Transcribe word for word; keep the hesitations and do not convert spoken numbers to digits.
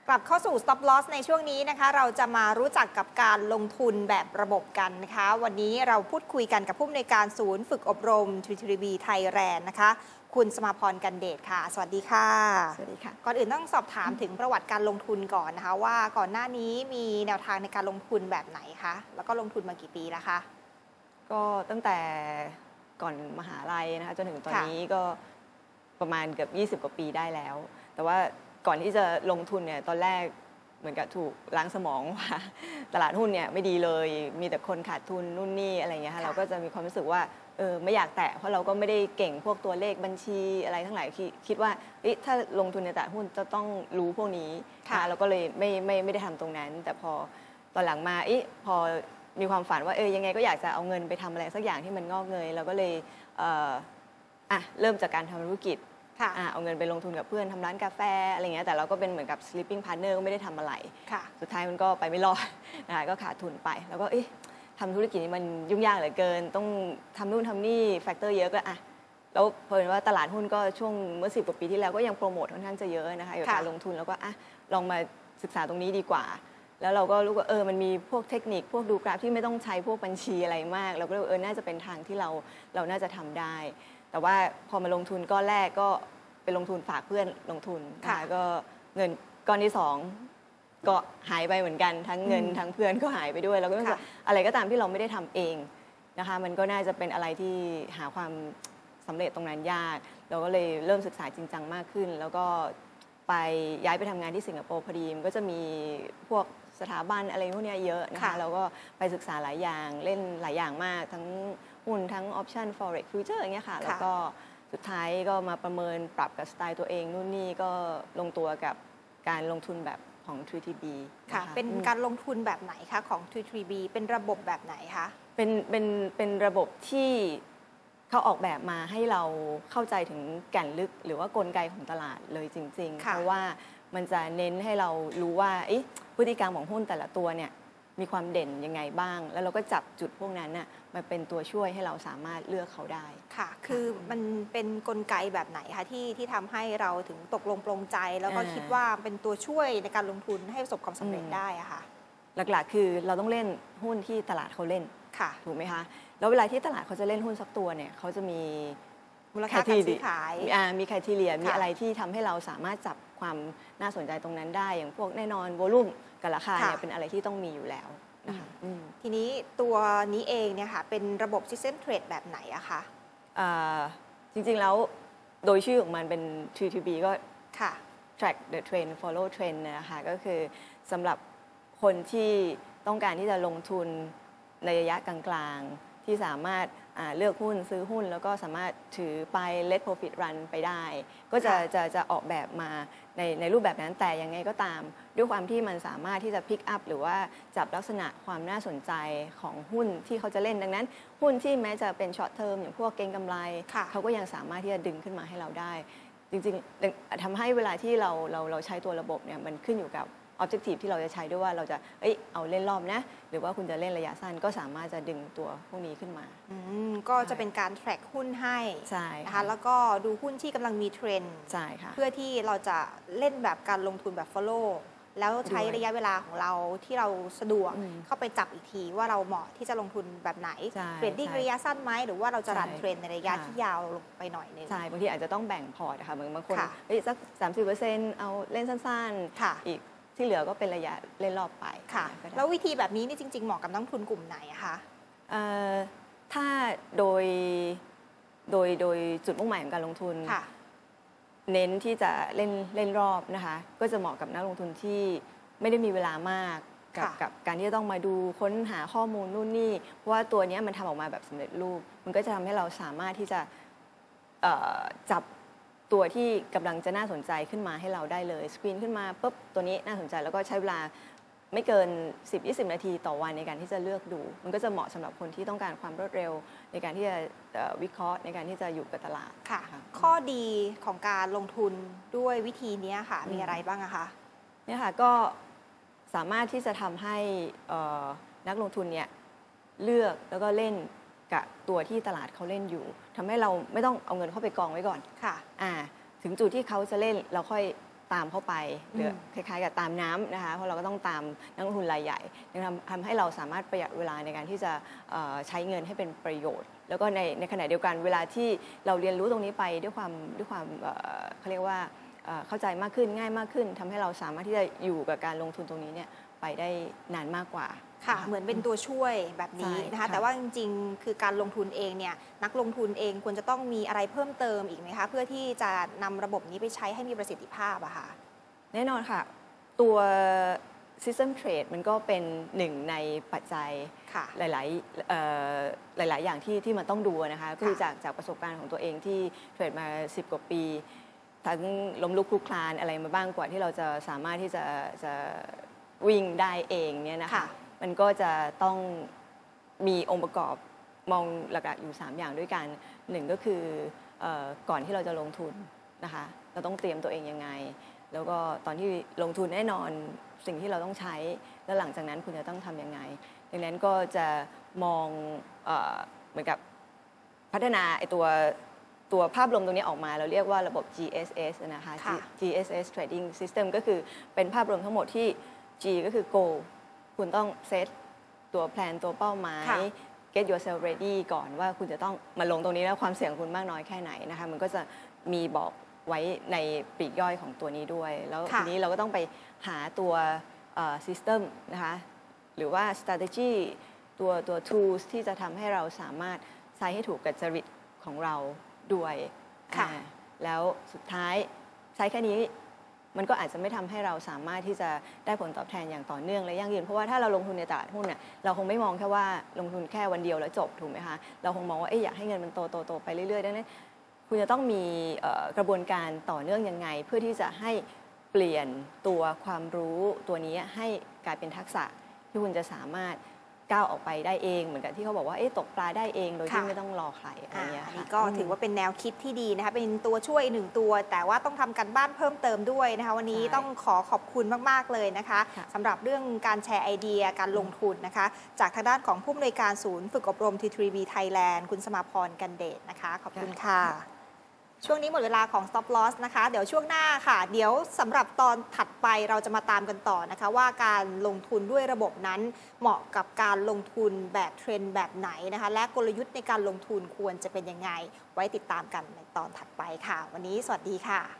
กลับเข้าสู่ Stop Loss ในช่วงนี้นะคะเราจะมารู้จักกับการลงทุนแบบระบบกันนะคะวันนี้เราพูดคุยกันกับผู้อำนวยการศูนย์ฝึกอบรม ทรี ที บี Thailand นะคะคุณสมาพรกันเดชค่ะสวัสดีค่ะสวัสดีค่ะก่อนอื่นต้องสอบถามถึงประวัติการลงทุนก่อนนะคะว่าก่อนหน้านี้มีแนวทางในการลงทุนแบบไหนคะแล้วก็ลงทุนมากี่ปีแล้วคะก็ตั้งแต่ก่อนมหาลัยนะคะจนถึงตอนนี้ก็ประมาณเกือบยี่สิบกว่าปีได้แล้วแต่ว่าก่อนที่จะลงทุนเนี่ยตอนแรกเหมือนกับถูกล้างสมองว่าตลาดหุ้นเนี่ยไม่ดีเลยมีแต่คนขาดทุนนู่นนี่อะไรเงี้ยค่ะเราก็จะมีความรู้สึกว่าเออไม่อยากแตะเพราะเราก็ไม่ได้เก่งพวกตัวเลขบัญชีอะไรทั้งหลายคิดว่าถ้าลงทุนในตลาดหุ้นจะต้องรู้พวกนี้ค่ะเราก็เลยไม่ไม่ไม่ได้ทำตรงนั้นแต่พอตอนหลังมาอีพอมีความฝันว่าเออยังไงก็อยากจะเอาเงินไปทำอะไรสักอย่างที่มันงอกเงยเราก็เลยเอ่ออ่ะเริ่มจากการทำธุรกิจเอาเงินไปลงทุนกับเพื่อนทำร้านกาแฟอะไรเงี้ยแต่เราก็เป็นเหมือนกับ sleeping partner ก็ไม่ได้ทำอะไรสุดท้ายมันก็ไปไม่รอดนะคะก็ขาดทุนไปแล้วก็เอ๊ะทำธุรกิจนี้มันยุ่งยากเหลือเกินต้องทำนู่นทำนี่แฟกเตอร์เยอะก็อ่ะแล้วเพราะว่าตลาดหุ้นก็ช่วงเมื่อสิบกว่าปีที่แล้วก็ยังโปรโมทค่อนข้างจะเยอะนะคะอยู่การลงทุนแล้วก็อ่ะลองมาศึกษาตรงนี้ดีกว่าแล้วเราก็รู้ว่าเออมันมีพวกเทคนิคพวกดูกราฟที่ไม่ต้องใช้พวกบัญชีอะไรมากเราก็เลยเออน่าจะเป็นทางที่เราเราน่าจะทำได้แต่ว่าพอมาลงทุนก้อนแรกก็ไปลงทุนฝากเพื่อนลงทุนค่ะก็เงินก้อนที่สองก็หายไปเหมือนกันทั้งเงินทั้งเพื่อนก็หายไปด้วยแล้วก็อะไรก็ตามที่เราไม่ได้ทำเองนะคะมันก็น่าจะเป็นอะไรที่หาความสำเร็จตรงนั้นยากเราก็เลยเริ่มศึกษาจริงจังมากขึ้นแล้วก็ไปย้ายไปทำงานที่สิงคโปร์พอดีมันก็จะมีพวกสถาบันอะไรพวกนี้เยอะนะคะแล้วก็ไปศึกษาหลายอย่างเล่นหลายอย่างมากทั้งหุ้นทั้งออปชั่น forex future อย่างเงี้ยค่ะแล้วก็สุดท้ายก็มาประเมินปรับกับสไตล์ตัวเองนู่นนี่ก็ลงตัวกับการลงทุนแบบของ ทรี ที บีค่ะเป็นการลงทุนแบบไหนคะของ ทรี ที บี เป็นระบบแบบไหนคะเป็นเป็นเป็นระบบที่เขาออกแบบมาให้เราเข้าใจถึงแก่นลึกหรือว่ากลไกของตลาดเลยจริงๆเพราะว่ามันจะเน้นให้เรารู้ว่าพฤติกรรมของหุ้นแต่ละตัวเนี่ยมีความเด่นยังไงบ้างแล้วเราก็จับจุดพวกนั้นน่ะมาเป็นตัวช่วยให้เราสามารถเลือกเขาได้ค่ะคือมันเป็นกลไกแบบไหนคะที่ที่ทำให้เราถึงตกลงปลงใจแล้วก็คิดว่าเป็นตัวช่วยในการลงทุนให้ประสบความสำเร็จได้อะค่ะหลักๆคือเราต้องเล่นหุ้นที่ตลาดเขาเล่นค่ะถูกไหมคะแล้วเวลาที่ตลาดเขาจะเล่นหุ้นสักตัวเนี่ยเขาจะมีมูลค่าการซื้อขายมีไครทีเรียมีอะไรที่ทำให้เราสามารถจับความน่าสนใจตรงนั้นได้อย่างพวกแน่นอนโวลุ่มกับราคาเนี่ยเป็นอะไรที่ต้องมีอยู่แล้วนะคะทีนี้ตัวนี้เองเนี่ยค่ะเป็นระบบ System Trade แบบไหนอะคะจริงๆแล้วโดยชื่อของมันเป็น ทรี ที บี ก็ track the trend follow trend นะคะก็คือสำหรับคนที่ต้องการที่จะลงทุนในระยะกลางๆที่สามารถเลือกหุ้นซื้อหุ้นแล้วก็สามารถถือไป let profit run ไปได้ก็จะจะจะออกแบบมาในในรูปแบบนั้นแต่ยังไงก็ตามด้วยความที่มันสามารถที่จะ pick up หรือว่าจับลักษณะความน่าสนใจของหุ้นที่เขาจะเล่นดังนั้นหุ้นที่แม้จะเป็น short term อย่างพวกเก็งกำไรเขาก็ยังสามารถที่จะดึงขึ้นมาให้เราได้จริงๆทำให้เวลาที่เราเราเราใช้ตัวระบบเนี่ยมันขึ้นอยู่กับobjective ที่เราจะใช้ด้วยว่าเราจะเอ้ยเอาเล่นรอบนะหรือว่าคุณจะเล่นระยะสั้นก็สามารถจะดึงตัวพวกนี้ขึ้นมาก็จะเป็นการ track หุ้นให้ใช่นะคะแล้วก็ดูหุ้นที่กำลังมีเทรนด์ใช่ค่ะเพื่อที่เราจะเล่นแบบการลงทุนแบบ follow แล้วใช้ระยะเวลาของเราที่เราสะดวกเข้าไปจับอีกทีว่าเราเหมาะที่จะลงทุนแบบไหนเทรดดิ้งระยะสั้นไหมหรือว่าเราจะรันเทรนในระยะที่ยาวลงไปหน่อยนึงใช่บางทีอาจจะต้องแบ่งพอร์ตนะคะบางคนเฮ้ยสัก สามสิบเปอร์เซ็นต์ เอาเล่นสั้นๆอีกที่เหลือก็เป็นระยะเล่นรอบไปค่ะแล้ววิธีแบบนี้นี่จริงๆเหมาะกับนักทุนกลุ่มไหนคะถ้าโดยโดยโดยจุดมุ่งหมายของการลงทุนเน้นที่จะเล่นเล่นรอบนะคะก็จะเหมาะกับนักลงทุนที่ไม่ได้มีเวลามากกับกับการที่จะต้องมาดูค้นหาข้อมูลนู่นนี่เพราะว่าตัวนี้มันทำออกมาแบบสำเร็จรูปมันก็จะทำให้เราสามารถที่จะจับตัวที่กำลังจะน่าสนใจขึ้นมาให้เราได้เลยสกรีนขึ้นมาปุ๊บตัวนี้น่าสนใจแล้วก็ใช้เวลาไม่เกิน สิบถึงยี่สิบ นาทีต่อวันในการที่จะเลือกดูมันก็จะเหมาะสำหรับคนที่ต้องการความรวดเร็วในการที่จะวิเคราะห์ในการที่จะอยู่กับตลาดค่ะข้อดีของการลงทุนด้วยวิธีนี้ค่ะมีอะไรบ้างอะคะเนี่ยค่ะก็สามารถที่จะทำให้นักลงทุนเนี่ยเลือกแล้วก็เล่นกับตัวที่ตลาดเขาเล่นอยู่ทำให้เราไม่ต้องเอาเงินเข้าไปกองไว้ก่อนค่ะอ่าถึงจุดที่เขาจะเล่นเราค่อยตามเข้าไปหรือคล้ายๆกับตามน้ำนะคะเพราะเราก็ต้องตามนักลงทุนรายใหญ่ทำทำให้เราสามารถประหยัดเวลาในการที่จะใช้เงินให้เป็นประโยชน์แล้วก็ในในขณะเดียวกันเวลาที่เราเรียนรู้ตรงนี้ไปด้วยความด้วยความเขาเรียกว่าเข้าใจมากขึ้นง่ายมากขึ้นทำให้เราสามารถที่จะอยู่กับการลงทุนตรงนี้เนี่ยไปได้นานมากกว่าค่ะเหมือนเป็นตัวช่วยแบบนี้นะคะแต่ว่าจริงๆคือการลงทุนเองเนี่ยนักลงทุนเองควรจะต้องมีอะไรเพิ่มเติมอีกไหมคะเพื่อที่จะนำระบบนี้ไปใช้ให้มีประสิทธิภาพอะค่ะแน่นอนค่ะตัว System Trade มันก็เป็นหนึ่งในปัจจัยหลายๆหลายๆอย่างที่ที่มันต้องดูนะคะคือจากจากประสบการณ์ของตัวเองที่เทรดมาสิบกว่าปีทั้งล้มลุกคลุกคลานอะไรมาบ้างกว่าที่เราจะสามารถที่จะจะวิ่งได้เองเนี่ยนะคะมันก็จะต้องมีองค์ประกอบมองหลักๆอยู่สามอย่างด้วยกันหนึ่งก็คือก่อนที่เราจะลงทุนนะคะเราต้องเตรียมตัวเองยังไงแล้วก็ตอนที่ลงทุนแน่นอนสิ่งที่เราต้องใช้แล้วหลังจากนั้นคุณจะต้องทำยังไงดังนั้นก็จะมองเอ่อเหมือนกับพัฒนาไอตัวตัวภาพรวมตรงนี้ออกมาเราเรียกว่าระบบ จี เอส เอส นะคะ จี เอส เอส Trading System ก็คือเป็นภาพรวมทั้งหมดที่ G ก็คือ Goal คุณต้องเซตตัวแพลนตัวเป้าหมาย get yourself ready ก่อนว่าคุณจะต้องมาลงตรงนี้แล้วความเสี่ยงคุณมากน้อยแค่ไหนนะคะมันก็จะมีบอกไว้ในปลีกย่อยของตัวนี้ด้วยแล้วทีนี้เราก็ต้องไปหาตัว system นะคะหรือว่า strategy ตัวตัว tools ที่จะทำให้เราสามารถใช้ให้ถูกกับจริตของเราด้วยแล้วสุดท้ายใช้แค่นี้มันก็อาจจะไม่ทำให้เราสามารถที่จะได้ผลตอบแทนอย่างต่อเนื่องและยั่งยืนเพราะว่าถ้าเราลงทุนในตลาดหุ้นเนี่ยเราคงไม่มองแค่ว่าลงทุนแค่วันเดียวแล้วจบถูกไหมคะเราคงมองว่าอยากให้เงินมันโตโตโตไปเรื่อยๆดังนั้นคุณจะต้องมีกระบวนการต่อเนื่องยังไงเพื่อที่จะให้เปลี่ยนตัวความรู้ตัวนี้ให้กลายเป็นทักษะที่คุณจะสามารถก้าวออกไปได้เองเหมือนกับที่เขาบอกว่าเอ๊ะตกปลาได้เองโดยที่ไม่ต้องรอใครอะไรเงี้ยค่ะนี่ก็ถือว่าเป็นแนวคิดที่ดีนะคะเป็นตัวช่วยหนึ่งตัวแต่ว่าต้องทำกันบ้านเพิ่มเติมด้วยนะคะวันนี้ต้องขอขอบคุณมากๆเลยนะคะสำหรับเรื่องการแชร์ไอเดียการลงทุนนะคะจากทางด้านของผู้อำนวยการศูนย์ฝึกอบรม ที ทรี บี Thailand คุณสมาพรกันเดชนะคะขอบคุณค่ะช่วงนี้หมดเวลาของ Stop Loss นะคะเดี๋ยวช่วงหน้าค่ะเดี๋ยวสำหรับตอนถัดไปเราจะมาตามกันต่อนะคะว่าการลงทุนด้วยระบบนั้นเหมาะกับการลงทุนแบบเทรนด์แบบไหนนะคะและกลยุทธ์ในการลงทุนควรจะเป็นยังไงไว้ติดตามกันในตอนถัดไปค่ะวันนี้สวัสดีค่ะ